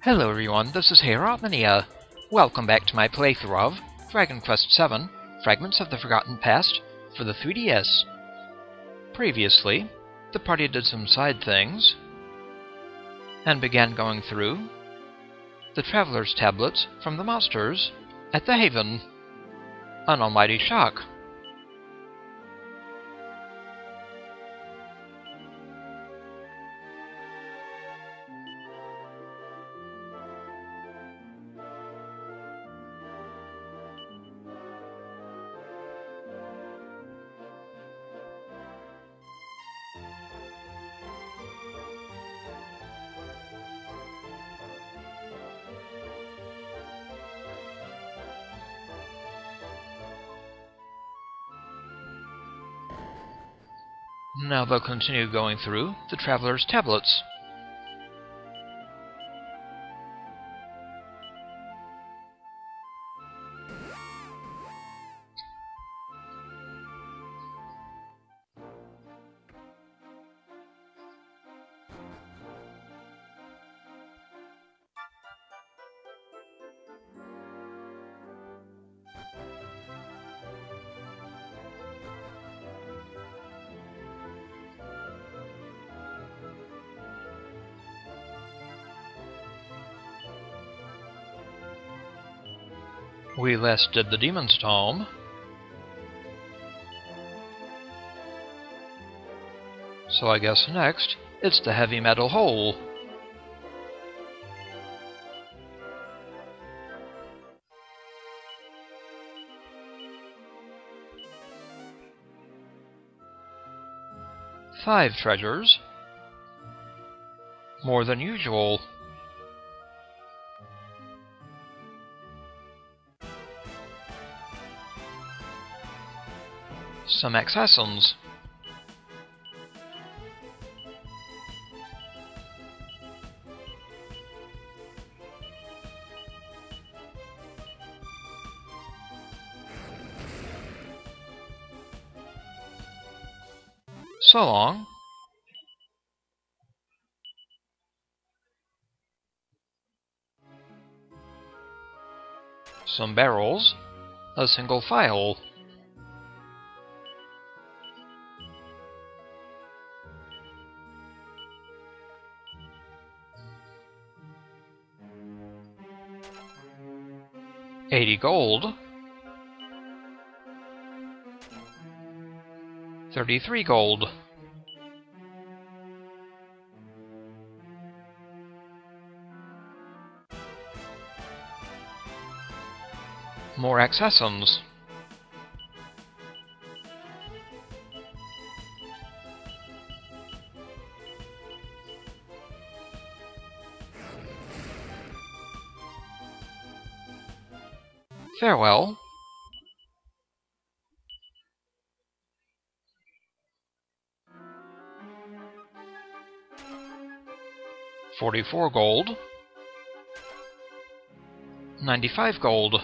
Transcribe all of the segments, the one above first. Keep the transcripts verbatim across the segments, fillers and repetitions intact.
Hello everyone, this is Herotmania. Welcome back to my playthrough of Dragon Quest seven, Fragments of the Forgotten Past for the three D S. Previously, the party did some side things, and began going through the Traveler's Tablets from the monsters at the Haven. An almighty shock. Now they'll continue going through the Traveler's Tablets. We last did the Demon's Tome, so I guess next it's the Heavy Metal Hole. Five treasures. More than usual. Some Axassins. So long. Some barrels. A single file. Eighty gold. Thirty-three gold. More Axassins. Farewell. Forty-four gold. Ninety-five gold.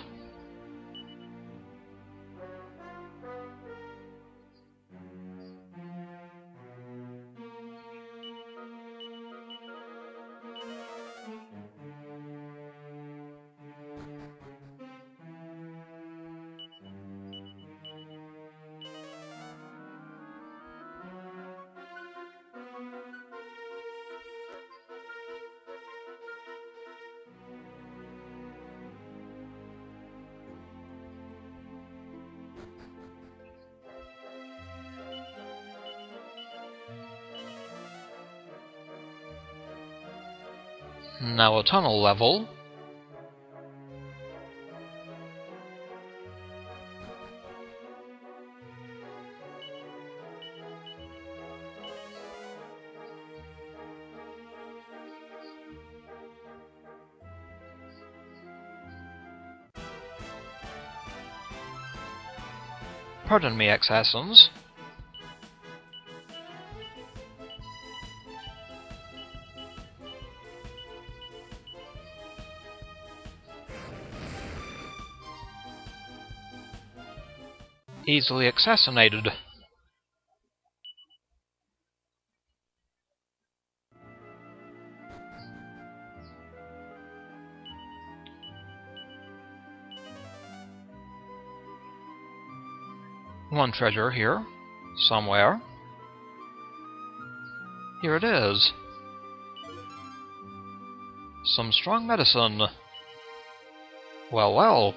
Now a tunnel level. Pardon me, Axassins. Easily assassinated. one treasure here, somewhere. Here it is. Some strong medicine. Well, well.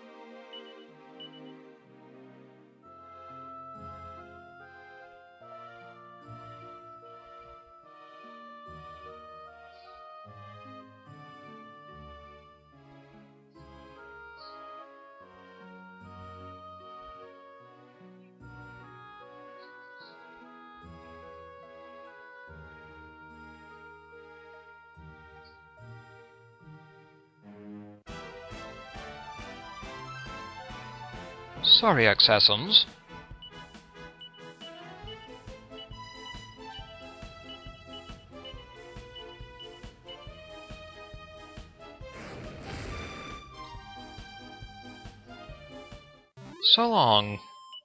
Sorry, Axassins. So long.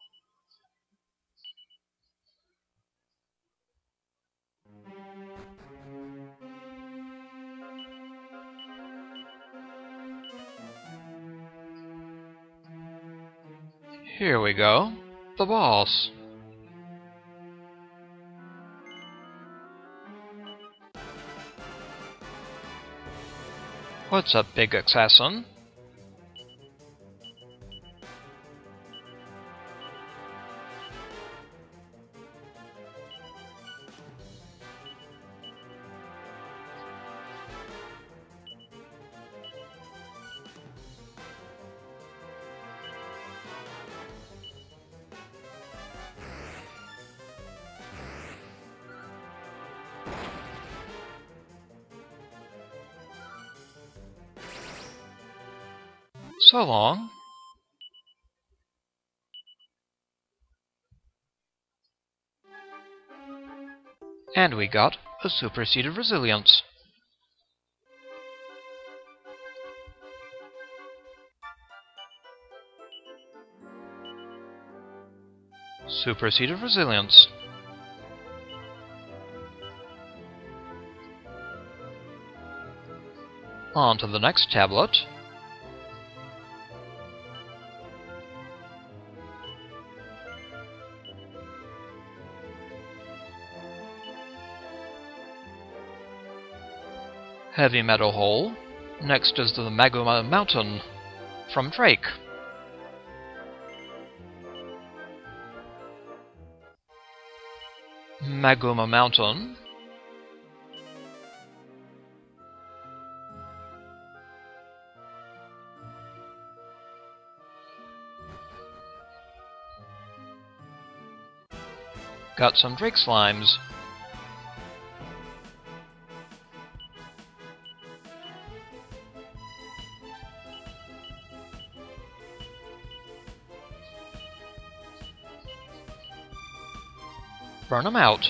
Here we go. The boss. What's up, big Axassin? So long. And we got a superseded resilience. Superseded resilience. On to the next tablet. Heavy metal hole. Next is the Magooma Mountain from Drake. Magooma Mountain. Got some Drake slimes. Burn them out.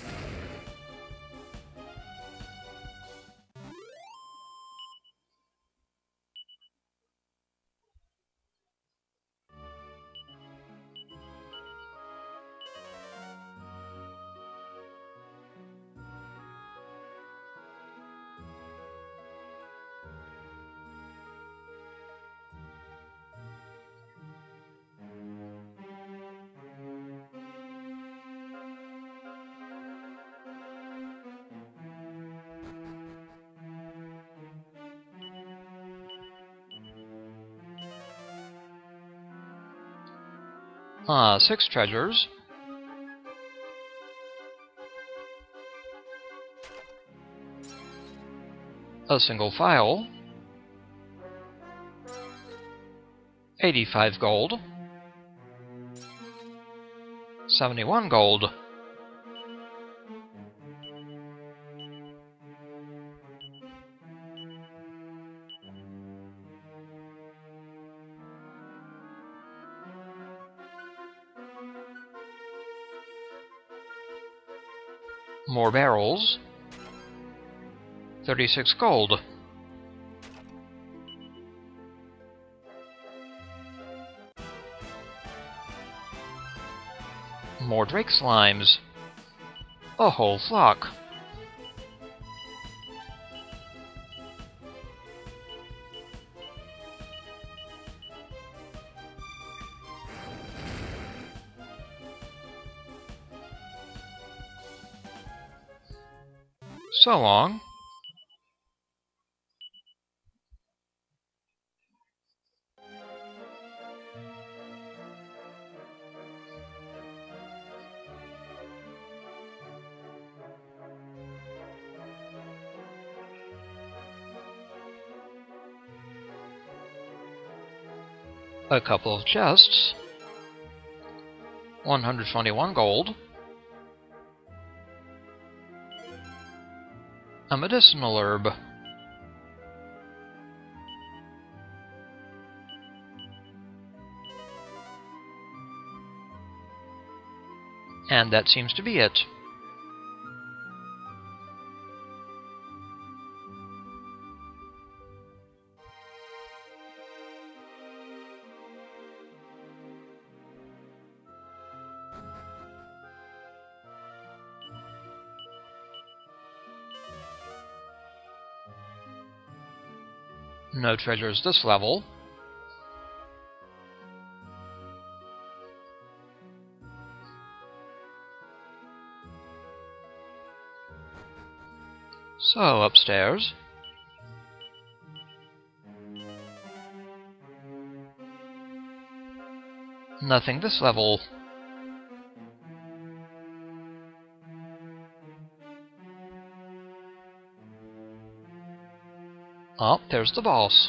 Ah, six treasures. A single file. eighty-five gold. seventy-one gold. More barrels. thirty-six gold. More Drake slimes. A whole flock. So long. A couple of chests. one hundred twenty-one gold. A medicinal herb. And that seems to be it. No treasures this level. So, upstairs. Nothing this level. Oh, there's the boss.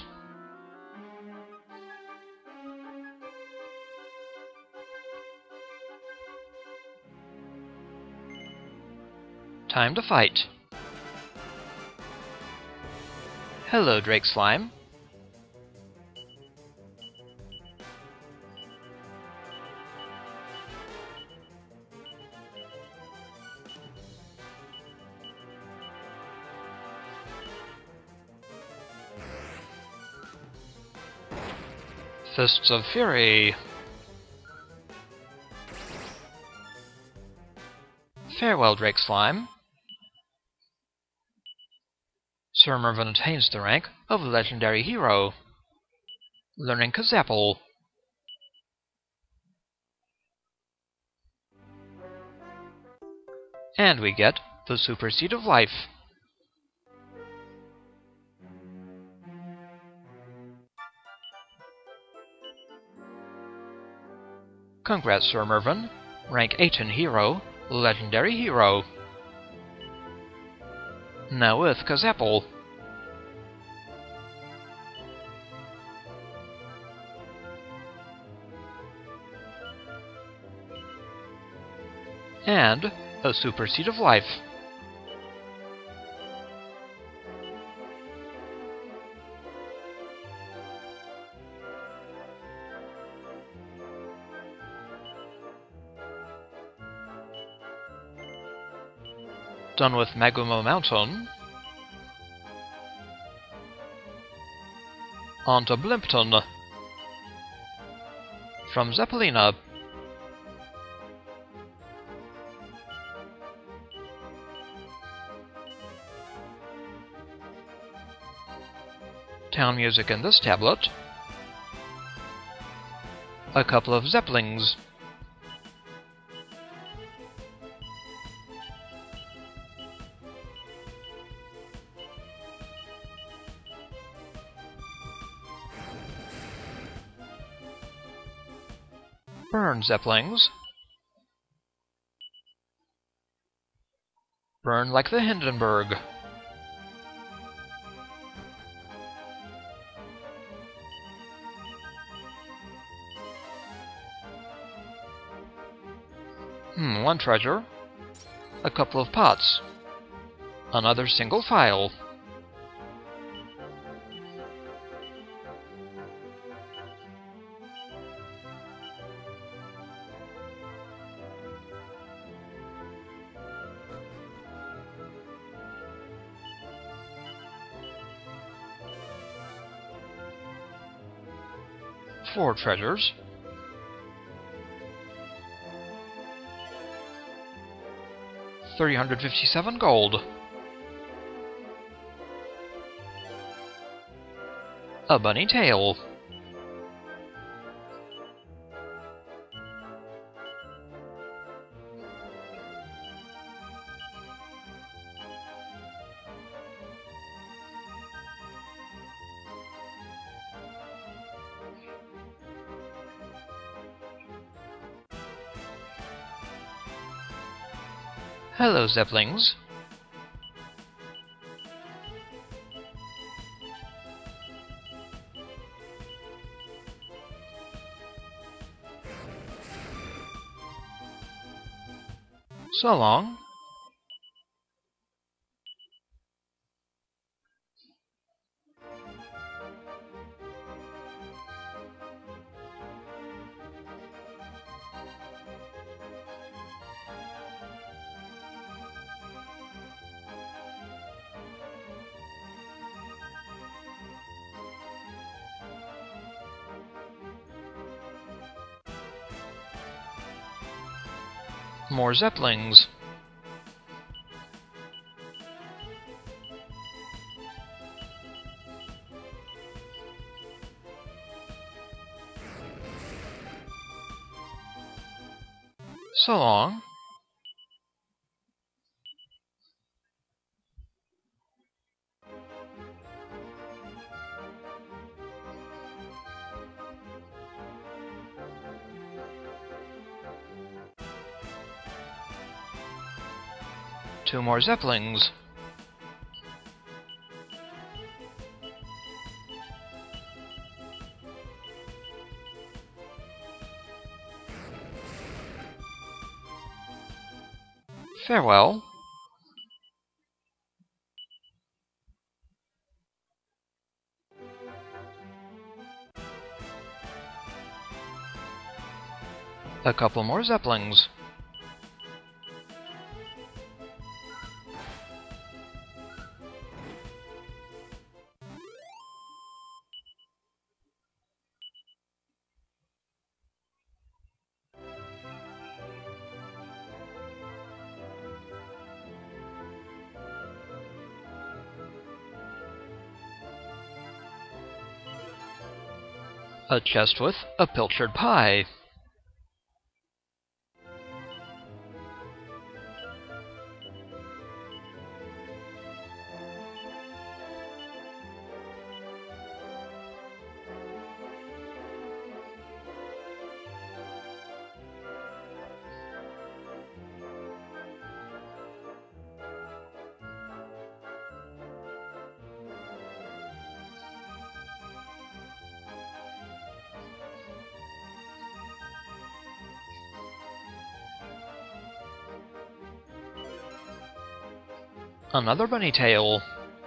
Time to fight. Hello, Drake Slime. Fists of Fury. Farewell, Drake Slime. Sir Mervyn attains the rank of Legendary Hero, learning Kazapple. And we get the Super Seed of Life. Congrats, Sir Mervyn. Rank eighteen Hero, Legendary Hero. Now with Kazapple. And a Super Seed of Life. Done with Magooma Mountain. On to Blimpton. From Zeppelina. Town music in this tablet. A couple of Zeppelings. Burn, Zeppelings. Burn like the Hindenburg. Hmm, one treasure. A couple of pots. Another single file. Four treasures. three hundred fifty-seven gold. A bunny tail. Hello, Zeppelings. So long. More Zeppelings. So long. Two more Zeppelings. Farewell. A couple more Zeppelings. A chest with a pilchard pie. Another bunny tail.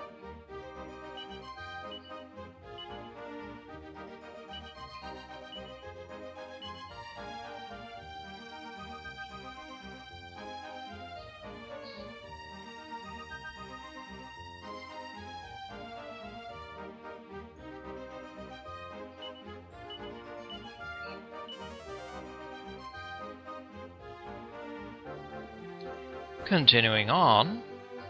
Continuing on.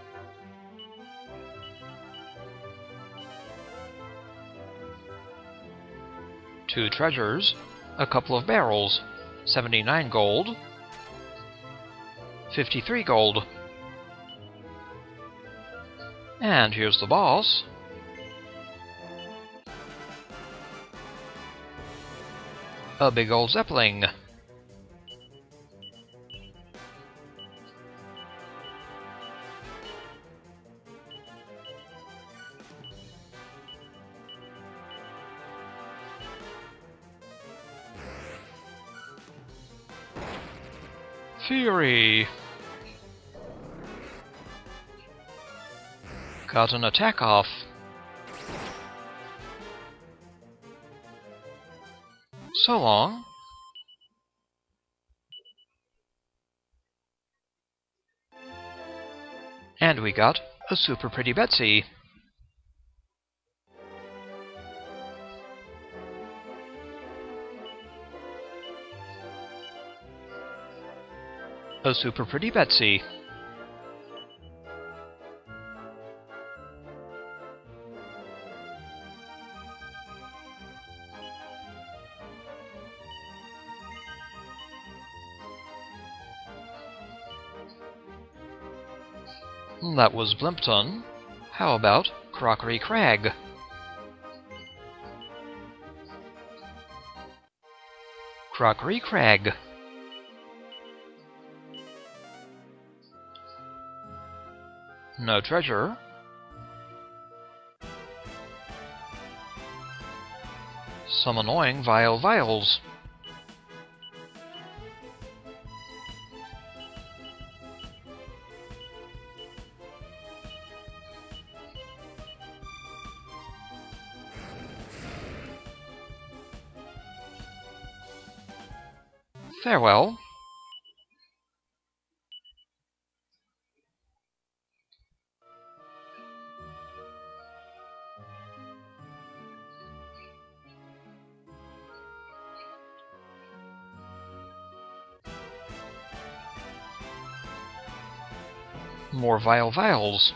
Two treasures, a couple of barrels, seventy-nine gold, fifty-three gold. And here's the boss. A big old Zeppelin. Fury. Got an attack off. So long. And we got a super pretty Betsy. A super pretty Betsy. That was Blimpton. How about Crockery Crag? Crockery Crag. No treasure. Some annoying vile vials. Farewell. More vile vials.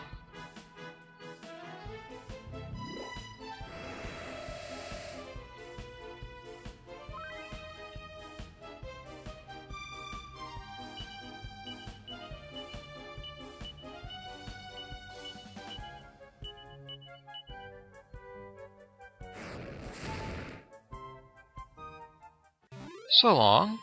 So long.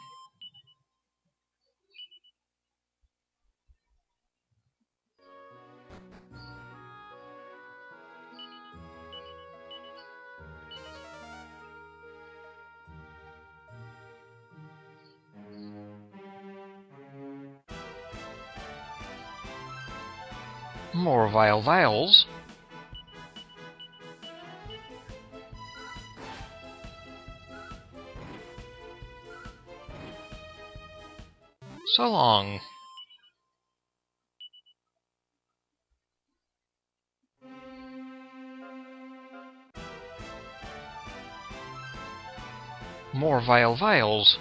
More vile vials. So long. More vile vials.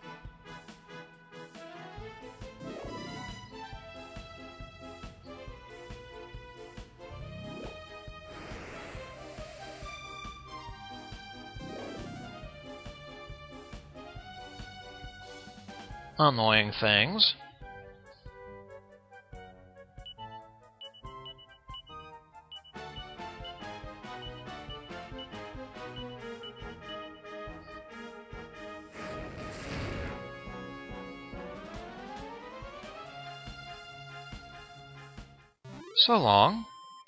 Annoying things. So long.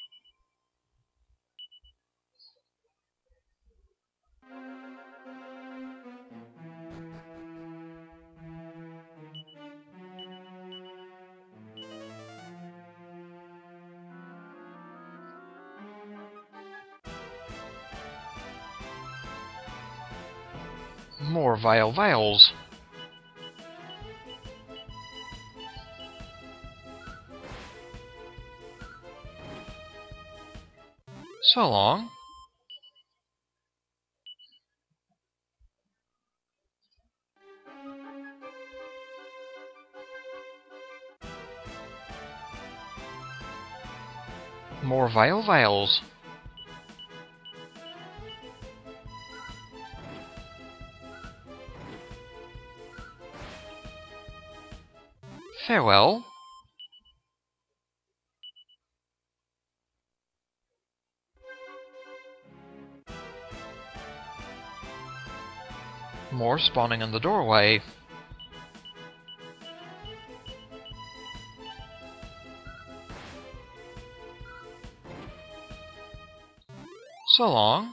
More vile vials. So long. More vile vials. Farewell. More spawning in the doorway. So long.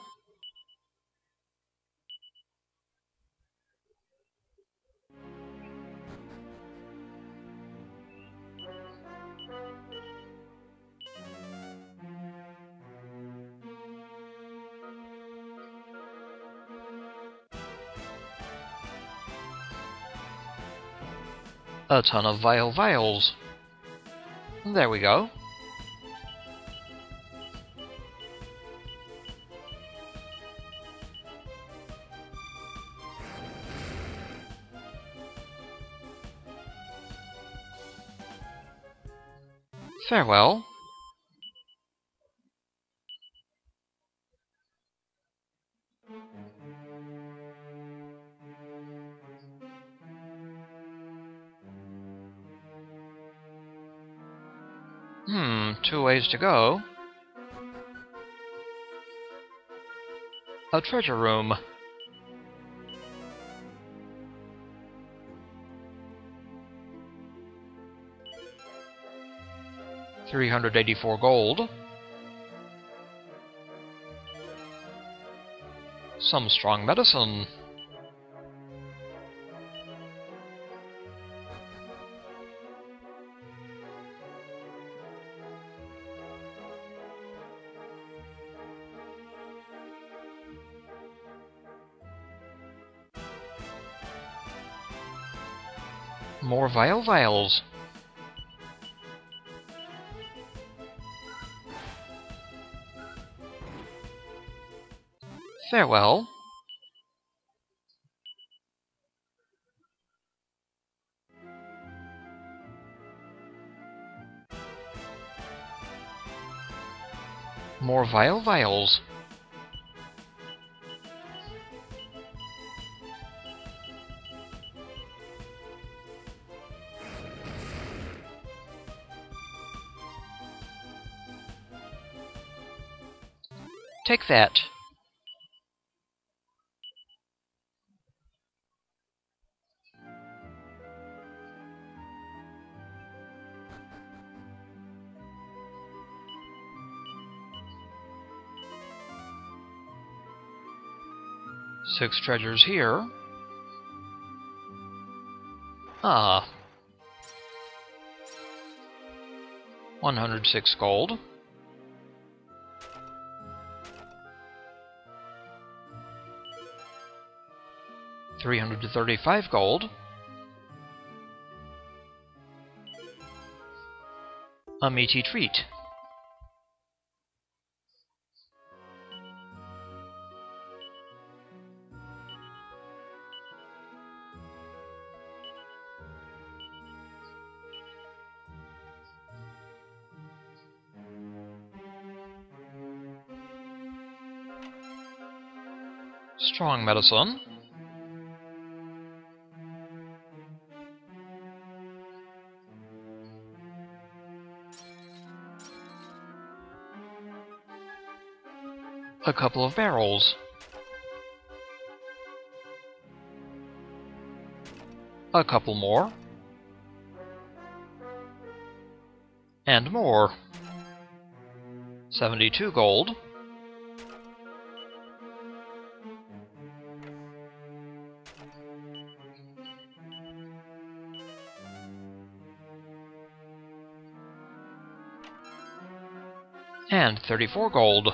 A ton of vile vials. There we go. Farewell. Hmm, two ways to go. A treasure room. three hundred eighty-four gold. Some strong medicine. More vial vials. Farewell. More vial vials. Take that. Six treasures here. Ah. one hundred six gold. three hundred thirty-five gold. A meaty treat. Strong medicine. A couple of barrels. A couple more. And more. seventy-two gold. And thirty-four gold.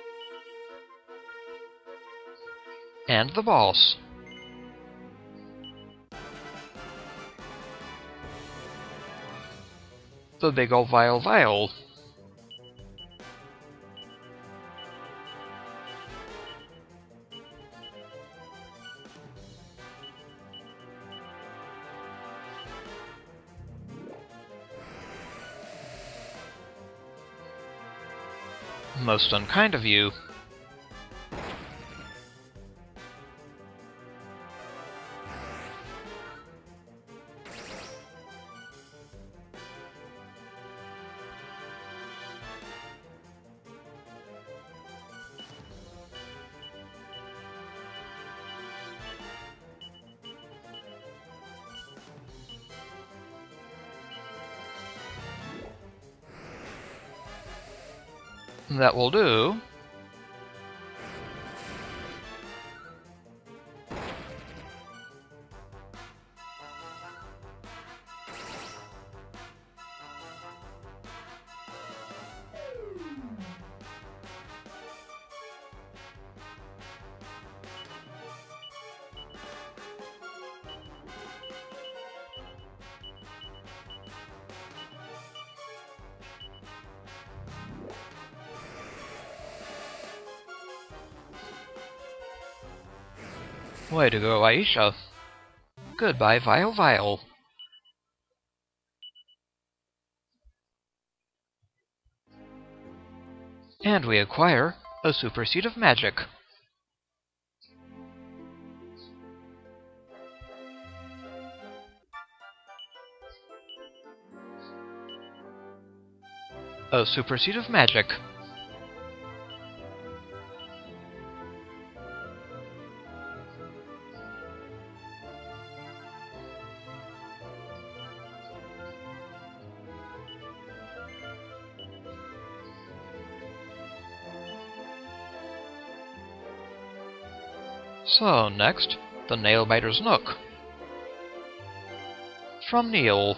And the boss. The big ol' vial vial. Most unkind of you. That will do. Way to go, Aisha. Goodbye, Vial Vial. And we acquire a super seed of magic. A super seed of magic. So, next, the Nailbiter's Nook. From Neil.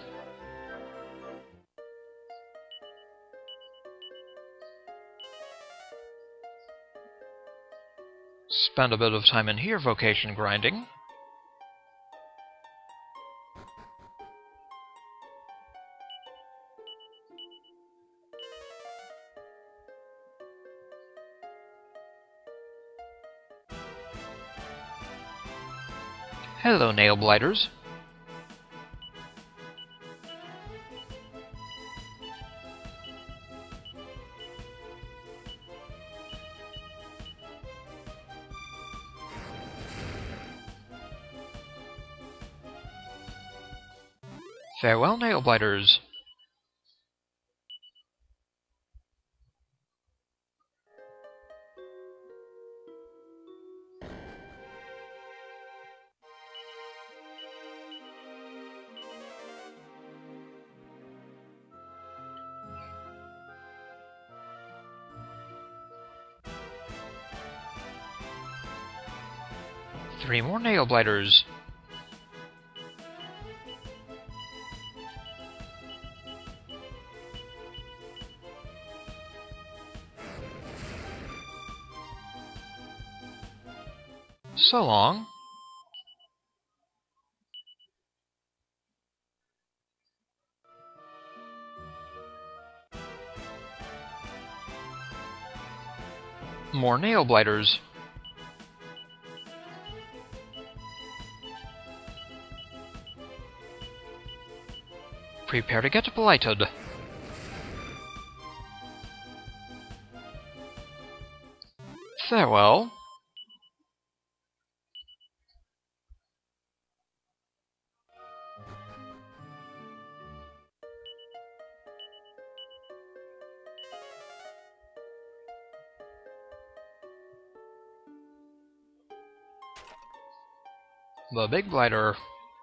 Spend a bit of time in here vocation grinding. Hello, nail blighters. Farewell, nail blighters. Three more nail blighters. So long. More nail blighters. Prepare to get blighted. Farewell. The Big Blighter.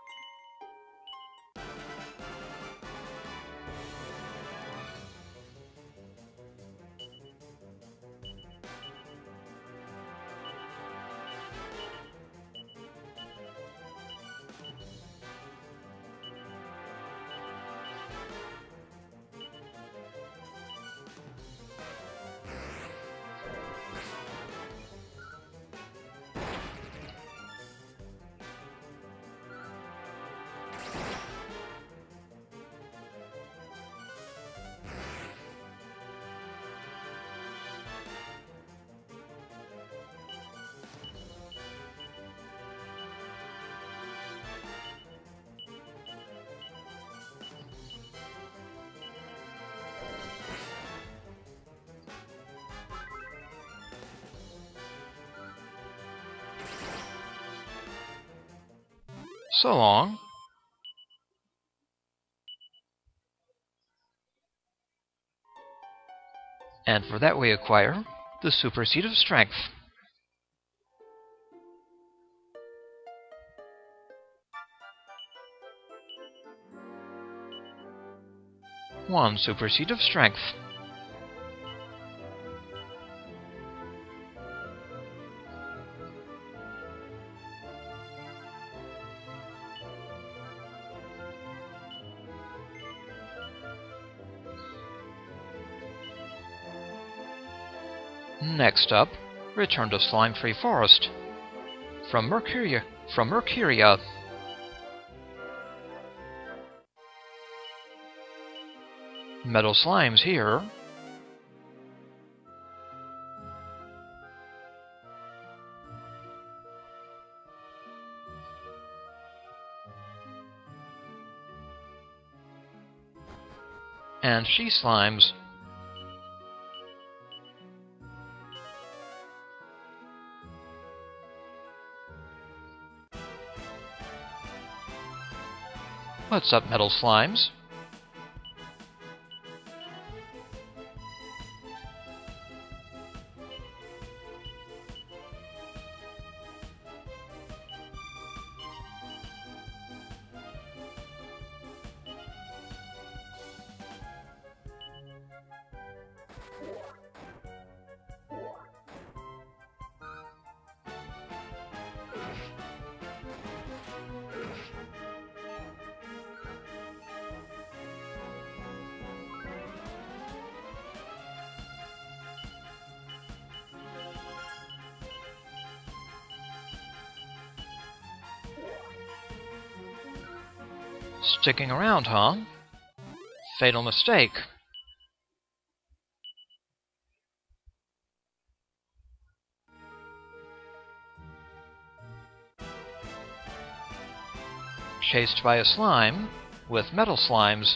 So long. And for that we acquire the Super Seed of Strength. One Super Seed of Strength. Next up, return to Slime-Free Forest. From Mercuria, from Mercuria. Metal slimes here. And she slimes. What's up, metal slimes? Sticking around, huh? Fatal mistake. Chased by a slime with metal slimes.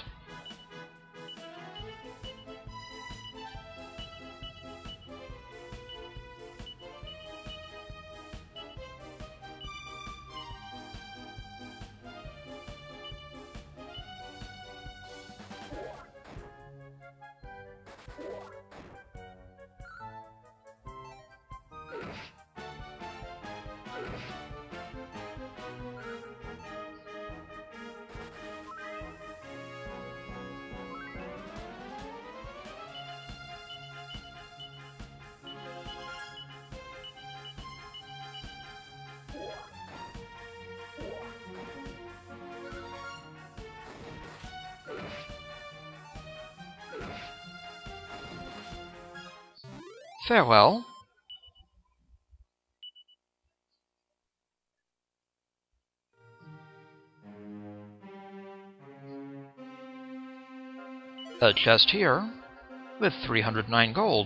Farewell. A chest here with three hundred nine gold.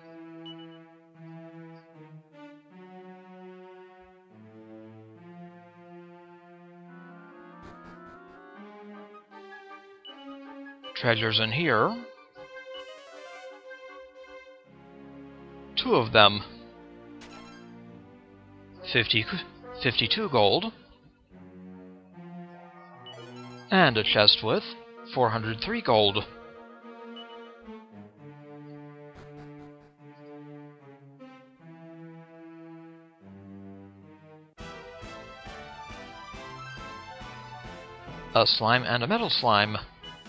Treasures in here. Two of them. Fifty, fifty-two gold. And a chest with four hundred three gold. A slime and a metal slime.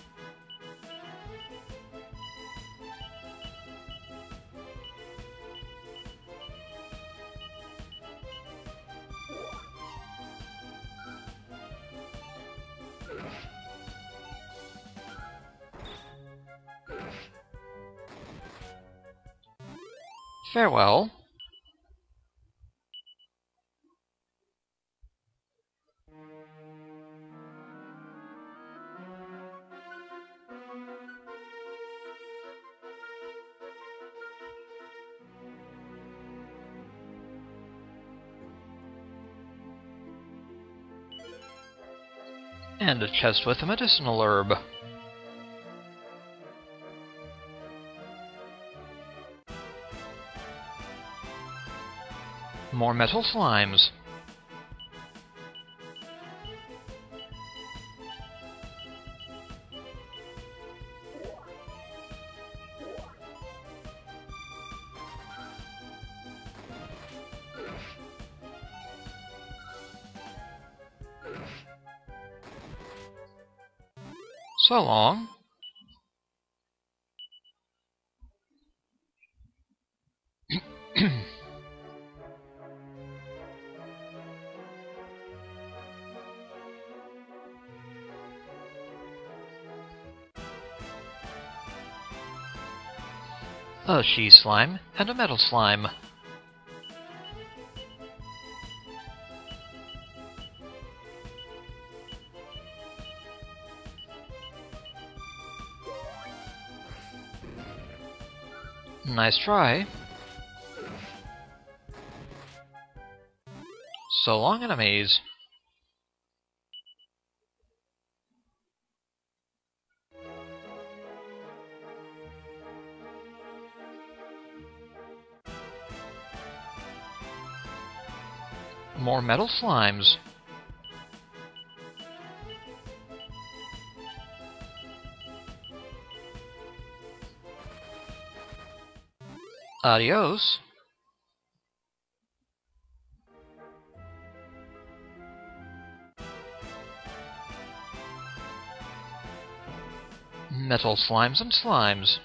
Farewell. And a chest with a medicinal herb. More metal slimes. So long. A she slime and a metal slime. Nice try. So long, enemies. More metal slimes. Adios. Metal slimes and slimes.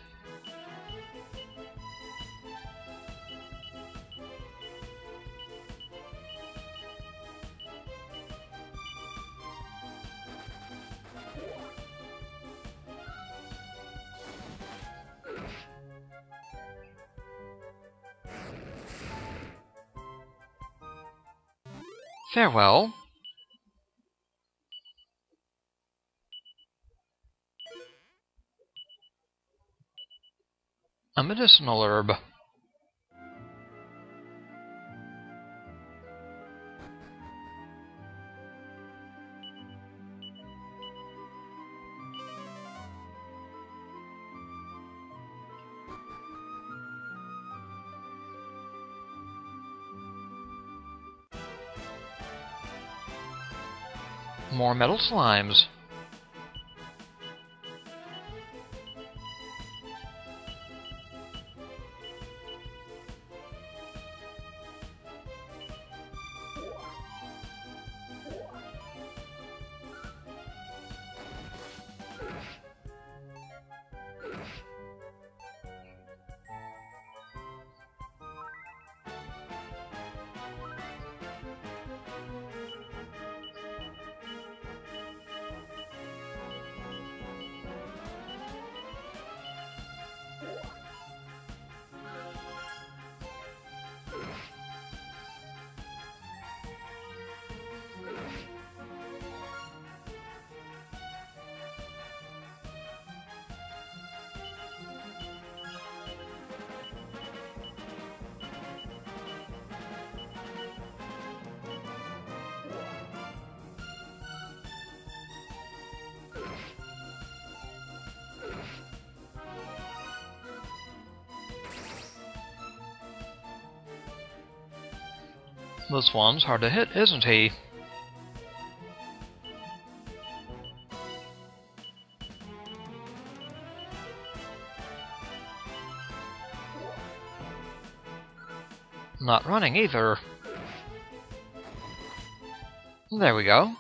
Farewell. a medicinal herb. More metal slimes. This one's hard to hit, isn't he? Not running either. There we go.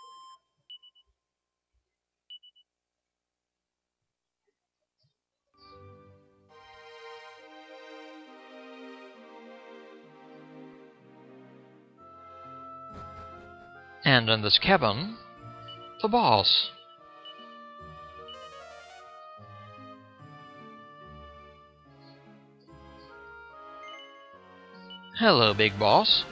And in this cabin, the boss. Hello, big boss.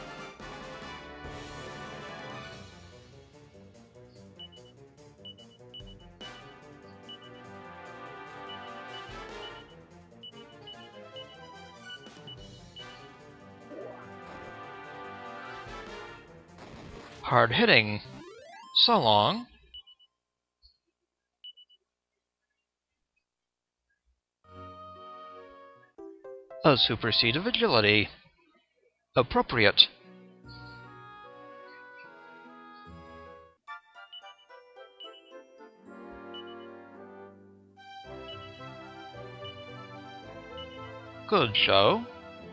Hard hitting. So long. A super seed of agility. Appropriate. Good show.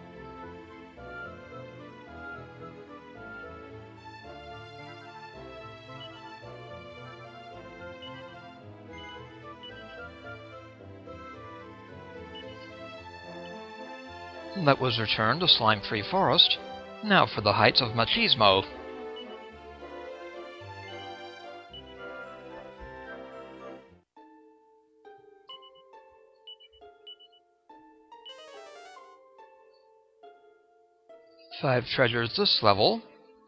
That was returned to slime-free forest. Now for the heights of machismo. Five treasures this level.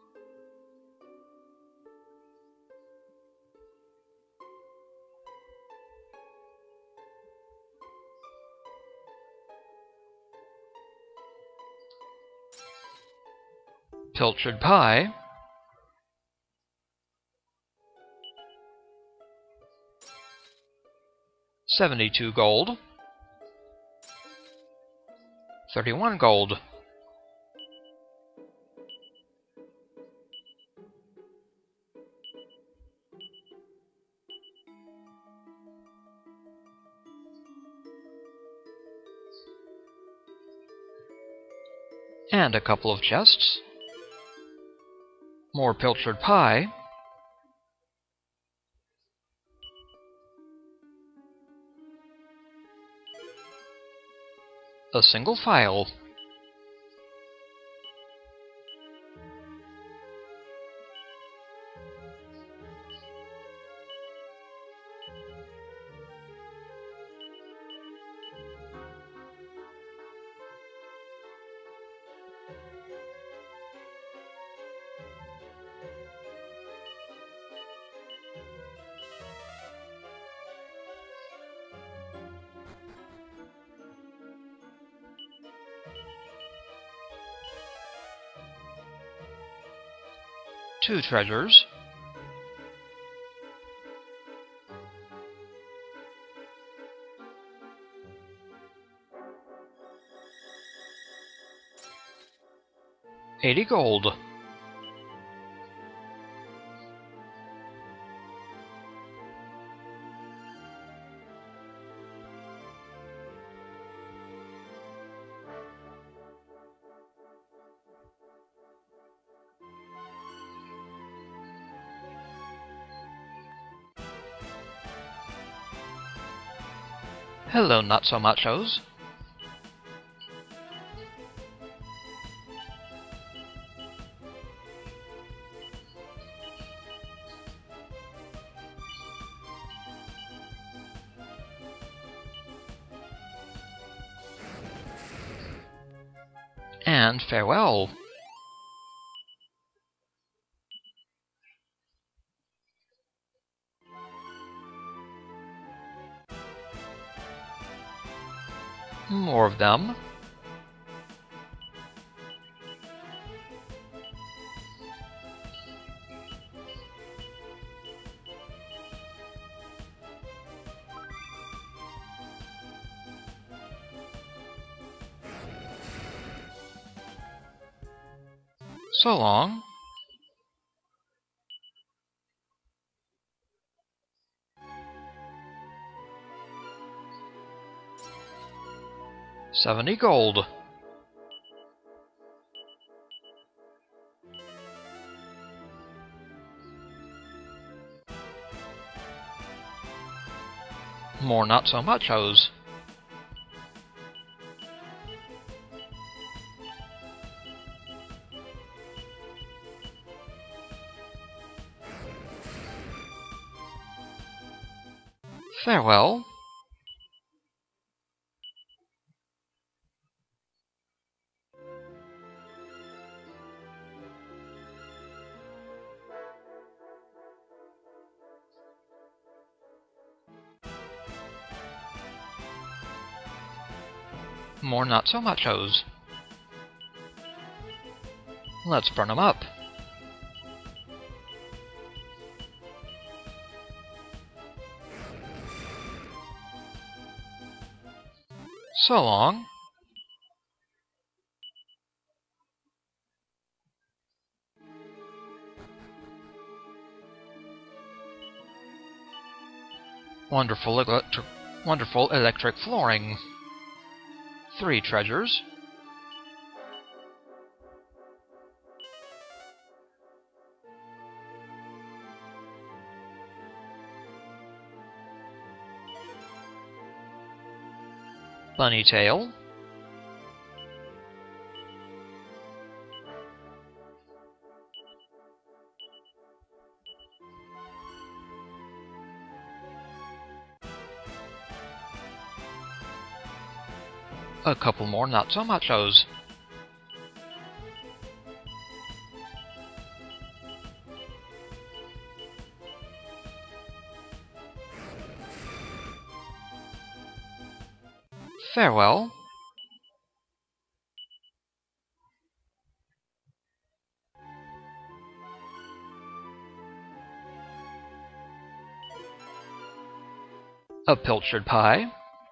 Pilchard pie. Seventy-two gold. Thirty-one gold. And a couple of chests. More pilchard pie. A single file. Two treasures. Eighty gold. Hello, not-so-machos. And farewell. More of them. So long. Seventy gold. More not-so-machos. Farewell. More not-so-machos. Let's burn them up. So long. Wonderful electric, wonderful electric flooring. Three treasures. Bunny tail. A couple more not-so-machos. Farewell. A pilchard pie.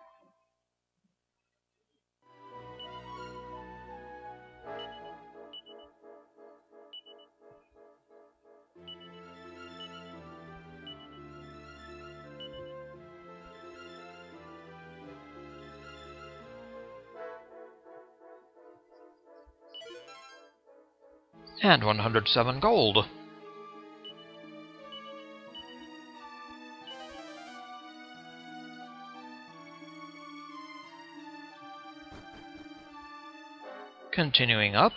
And one hundred seven gold. Continuing up.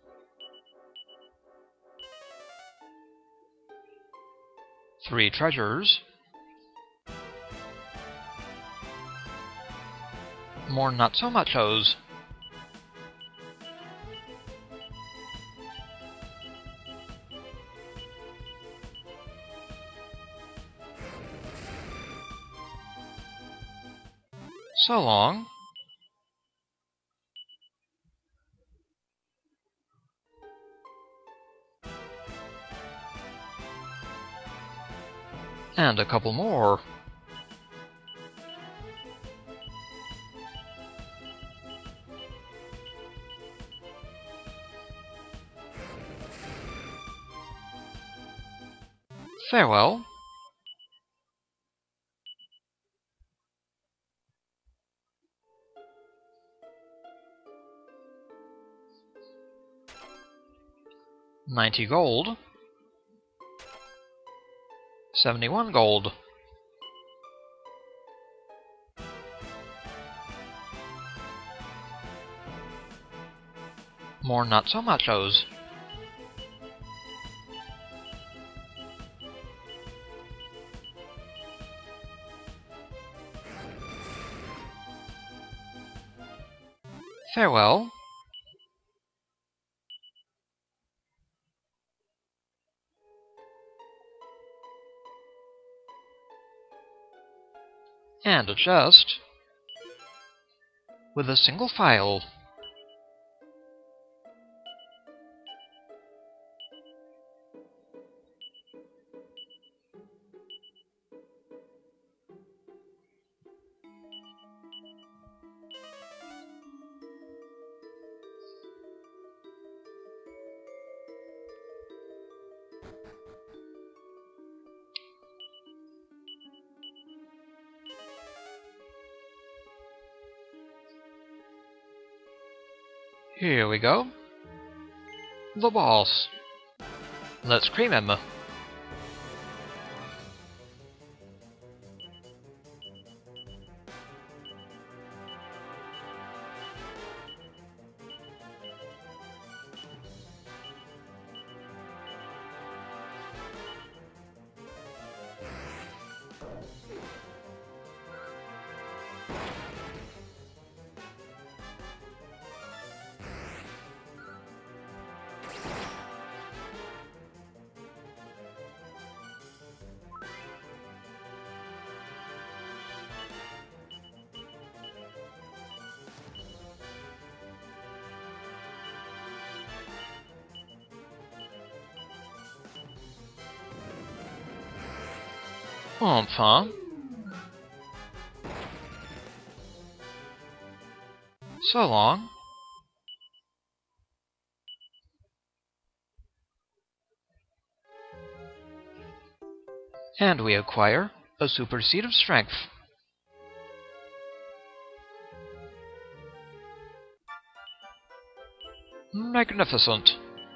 Three treasures. More not-so-machos. So long. And a couple more. Farewell. Ninety gold. Seventy-one gold. More not so muchos. Farewell. And a chest with a single file. Here we go. The boss. Let's cream him. Oomph, huh? So long. And we acquire a super seed of strength. Magnificent.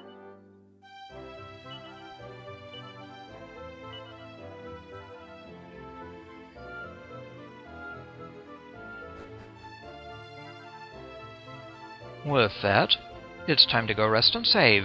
With that, it's time to go rest and save.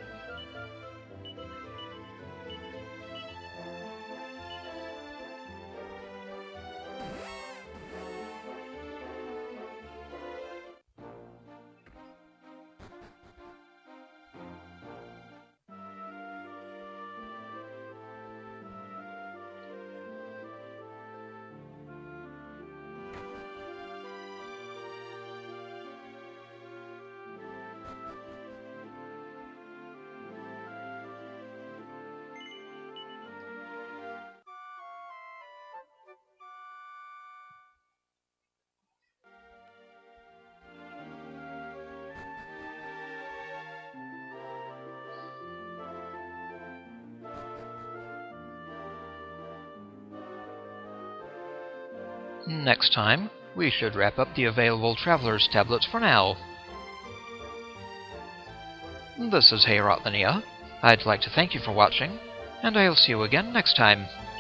Next time, we should wrap up the available Traveler's Tablets for now. This is Heorotmania. I'd like to thank you for watching, and I'll see you again next time.